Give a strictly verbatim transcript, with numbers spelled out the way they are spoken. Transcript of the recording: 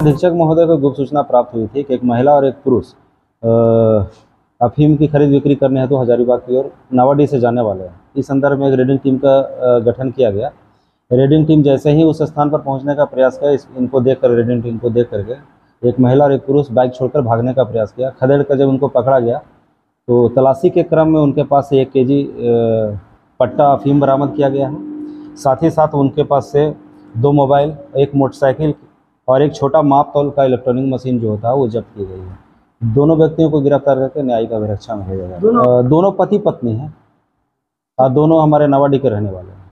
अधीक्षक महोदय को गुप्त सूचना प्राप्त हुई थी कि एक महिला और एक पुरुष अफीम की खरीद बिक्री करने हेतु तो हजारीबाग की ओर नावाडीह से जाने वाले हैं। इस संदर्भ में एक रेडिंग टीम का गठन किया गया। रेडिंग टीम जैसे ही उस स्थान पर पहुंचने का प्रयास किया, इस इनको देखकर रेडिंग टीम को देख करके एक महिला और एक पुरुष बाइक छोड़कर भागने का प्रयास किया। खदेड़ कर जब उनको पकड़ा गया तो तलाशी के क्रम में उनके पास से एक के जी पट्टा अफीम बरामद किया गया है। साथ ही साथ उनके पास से दो मोबाइल, एक मोटरसाइकिल और एक छोटा माप तौल का इलेक्ट्रॉनिक मशीन जो होता है वो जब्त की गई है। दोनों व्यक्तियों को गिरफ्तार करके न्यायिक अभिरक्षा में भेजा गया। दोनों दोनों पति पत्नी हैं और दोनों हमारे नावाडीह के रहने वाले हैं।